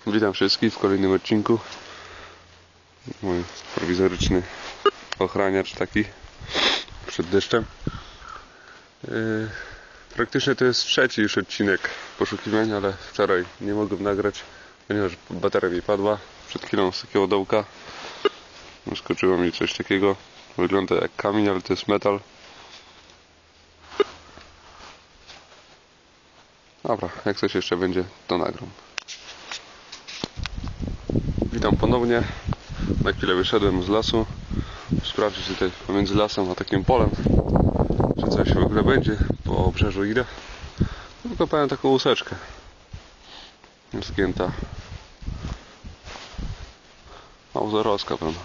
Witam wszystkich w kolejnym odcinku. Mój prowizoryczny ochraniacz taki przed deszczem. Praktycznie to jest trzeci już odcinek poszukiwań, ale wczoraj nie mogłem nagrać, ponieważ bateria mi padła przed chwilą z takiego dołka. Skoczyło mi coś takiego. Wygląda jak kamień, ale to jest metal. Dobra, jak coś jeszcze będzie, to nagram. Witam ponownie. Na chwilę wyszedłem z lasu. Sprawdzić tutaj pomiędzy lasem a takim polem, czy coś w ogóle będzie. Po obrzeżu idę. Wykopałem taką łuseczkę. Zgięta. Małzorowska pewno.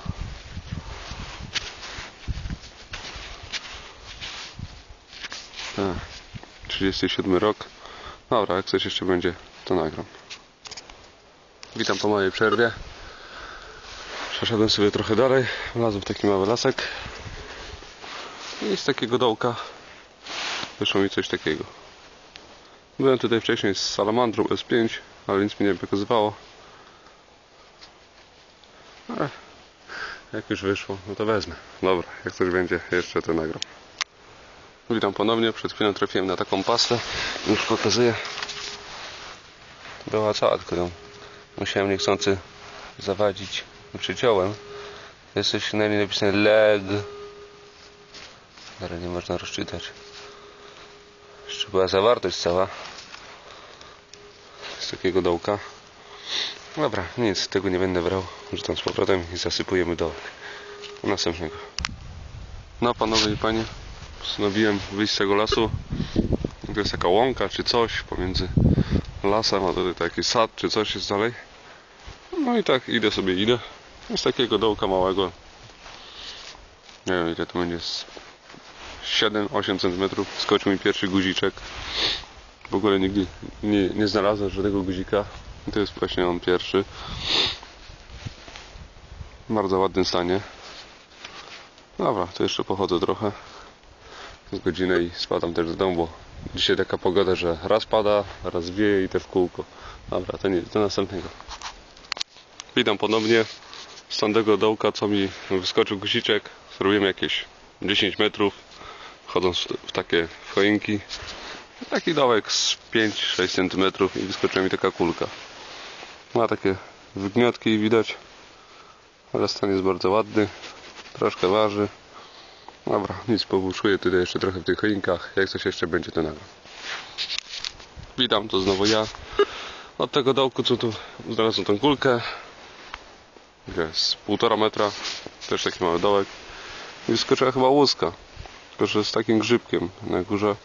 Tak. 37 rok. Dobra, jak coś jeszcze będzie, to nagram. Witam po mojej przerwie. Przeszedłem sobie trochę dalej. Wlazłem w taki mały lasek. I z takiego dołka wyszło mi coś takiego. Byłem tutaj wcześniej z salamandrą S5, ale nic mi nie pokazywało. Ale jak już wyszło, no to wezmę. Dobra, jak coś będzie, jeszcze to nagram. Witam ponownie. Przed chwilą trafiłem na taką pastę. Już pokazuję. Była cała, tylko ją musiałem niechcący zawadzić przyciąłem. Jest coś na niej napisane leg, ale nie można rozczytać. Jeszcze była zawartość cała z takiego dołka. Dobra, nic, tego nie będę brał. Rzucam z powrotem i zasypujemy dołek. Do następnego. No panowie i panie, postanowiłem wyjść z tego lasu. To jest taka łąka czy coś pomiędzy lasem, a tutaj taki sad czy coś jest dalej. No i tak idę. Z takiego dołka małego. Nie wiem ile to będzie, 7-8 cm. Skoczył mi pierwszy guziczek. W ogóle nigdy nie znalazłem żadnego guzika. To jest właśnie on pierwszy. W bardzo ładnym stanie. Dobra, to jeszcze pochodzę trochę z godzinę i spadam też do domu, bo dzisiaj taka pogoda, że raz pada, raz wieje i te w kółko. Dobra, to nic, do następnego. Witam ponownie z tamtego dołka, co mi wyskoczył guziczek. Zrobiłem jakieś 10 metrów, chodząc w takie choinki. Taki dołek z 5-6 cm i wyskoczyła mi taka kulka. Ma takie wygniotki widać, ale stan jest bardzo ładny. Troszkę waży. Dobra, nic, powłóczuję tutaj jeszcze trochę w tych choinkach. Jak coś jeszcze będzie, to nagram. Witam, to znowu ja. Od tego dołku, co tu znalazłem tą kulkę. Jest 1,5 metra. Też taki mały dołek. I wyskoczyła chyba łuska. Tylko że z takim grzybkiem na górze.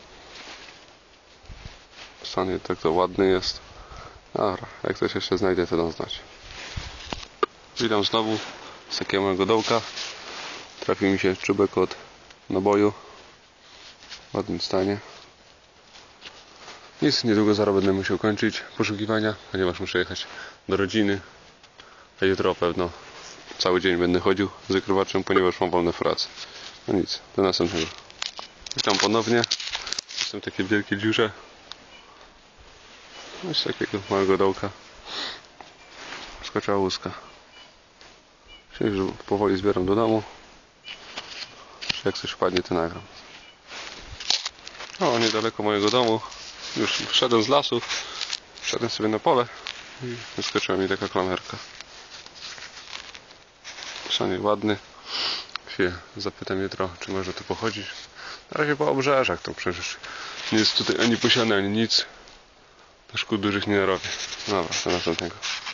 Stan tak to ładny jest. Dobra, jak coś jeszcze znajdę, to dam znać. Witam znowu z takiego małego dołka. Trafił mi się czubek od naboju. W ładnym stanie. Nic, niedługo zaraz będę musiał kończyć poszukiwania, ponieważ muszę jechać do rodziny. A jutro pewno cały dzień będę chodził z wykrywaczem, ponieważ mam wolne w pracy. No nic, do następnego. Witam ponownie. Jestem w takiej wielkiej dziurze. No z takiego małego dołka skoczyła łuska. Czyli już powoli zbieram do domu. Jak coś wpadnie, to nagram. O, niedaleko mojego domu. Już wszedłem z lasu. Wszedłem sobie na pole i wyskoczyła mi taka klamerka. Przynajmniej ładny. Chwilę zapytam jutro, czy może tu pochodzić. Na razie po obrzeżach to przecież nie jest tutaj ani posiane, ani nic. Szkód dużych nie narobię. Dobra, do następnego.